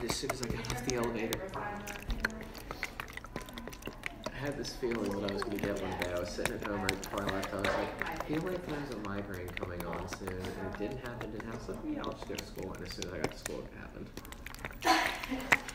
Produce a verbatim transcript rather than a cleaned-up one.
as soon as I got off the elevator. I had this feeling that I was going to get one day. I was sitting at home right before I left. I was like, I feel like there's a migraine coming on soon. And it didn't happen. It didn't happen. So I was like, yeah, I'll just go to school. And as soon as I got to school, it happened.